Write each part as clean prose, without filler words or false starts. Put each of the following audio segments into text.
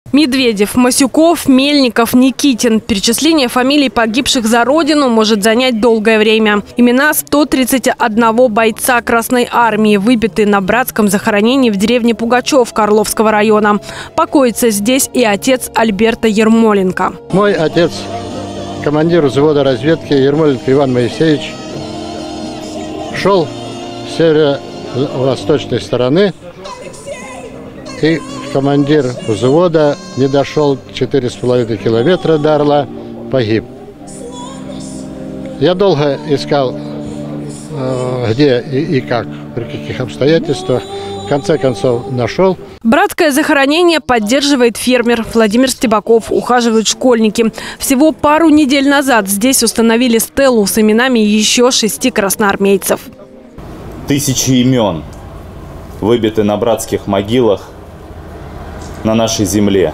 Медведев, Масюков, Мельников, Никитин. Перечисление фамилий погибших за родину может занять долгое время. Имена 131 бойца Красной армии, выбиты на братском захоронении в деревне Пугачев Карловского района. Покоится здесь и отец Альберта Ермоленко. Мой отец, командир взвода разведки Ермоленко Иван Моисеевич, шел с северо-восточной стороны, и командир взвода не дошел 4,5 километра до Орла, погиб. Я долго искал, где и как, при каких обстоятельствах. В конце концов нашел. Братское захоронение поддерживает фермер Владимир Стебаков. Ухаживают школьники. Всего пару недель назад здесь установили стелу с именами еще 6 красноармейцев. Тысячи имен выбиты на братских могилах на нашей земле.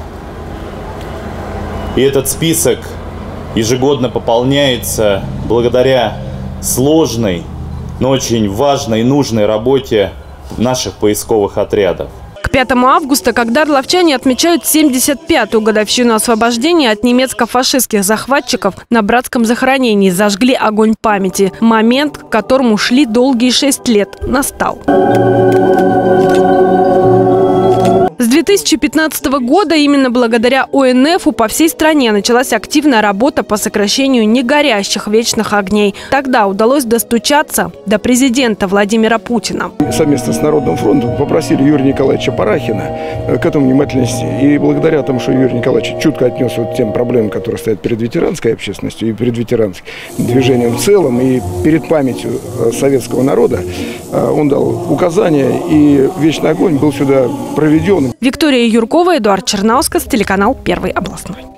И этот список ежегодно пополняется благодаря сложной, но очень важной и нужной работе наших поисковых отрядов. К 5 августа, когда орловчане отмечают 75-ю годовщину освобождения от немецко-фашистских захватчиков, на братском захоронении зажгли огонь памяти. Момент, к которому шли долгие 6 лет, настал. С 2015 года именно благодаря ОНФу по всей стране началась активная работа по сокращению негорящих вечных огней. Тогда удалось достучаться до президента Владимира Путина. Совместно с Народным фронтом попросили Юрия Николаевича Парахина к этому внимательности. И благодаря тому, что Юрий Николаевич чутко отнесся к тем проблемам, которые стоят перед ветеранской общественностью и перед ветеранским движением в целом, и перед памятью советского народа, он дал указания, и вечный огонь был сюда проведен. Виктория Юркова, Эдуард Чернаускас, телеканал «Первый областной».